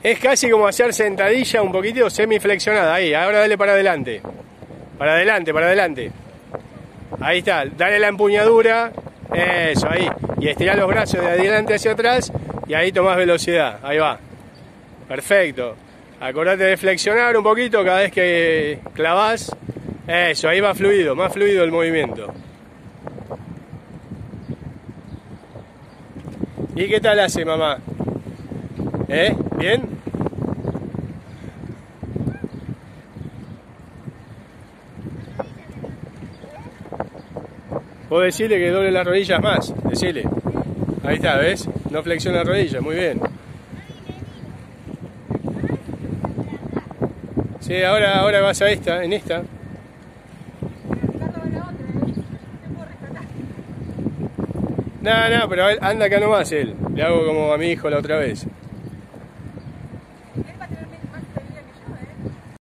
Es casi como hacer sentadilla un poquito semiflexionada. Ahí, ahora dale para adelante. Para adelante, para adelante. Ahí está, dale la empuñadura. Eso, ahí. Y estirá los brazos de adelante hacia atrás. Y ahí tomás velocidad. Ahí va. Perfecto. Acordate de flexionar un poquito cada vez que clavás. Eso, ahí va fluido, más fluido el movimiento. ¿Y qué tal hace, mamá? ¿Bien? Vos decirle que doble las rodillas más, decile. Ahí está, ¿ves? No flexiona la rodilla, muy bien. Sí, ahora vas a esta, en esta. No, pero anda acá nomás él. Le hago como a mi hijo la otra vez.